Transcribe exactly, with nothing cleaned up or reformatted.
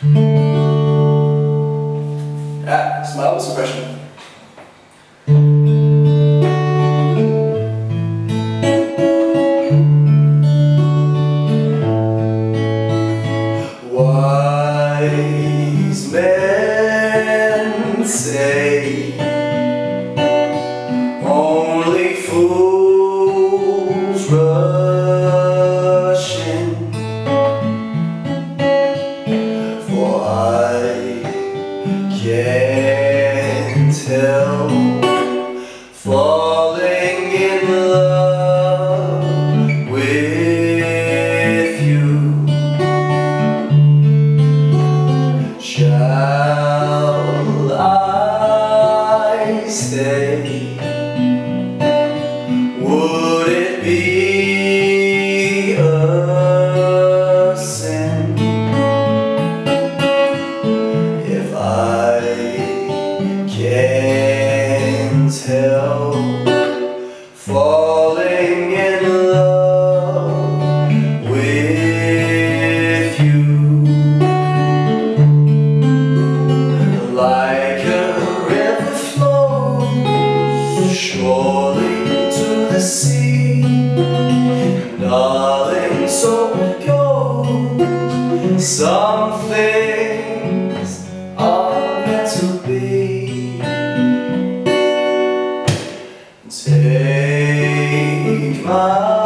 Ah, it's my Elvis impression. Wise men say only fools rush in, for I can't help falling in love with you. Shall I stay? Would it be a sin if I can't help falling in love with you? Like a river flows surely to the sea, darling, so it goes. Some things are meant to be. Take my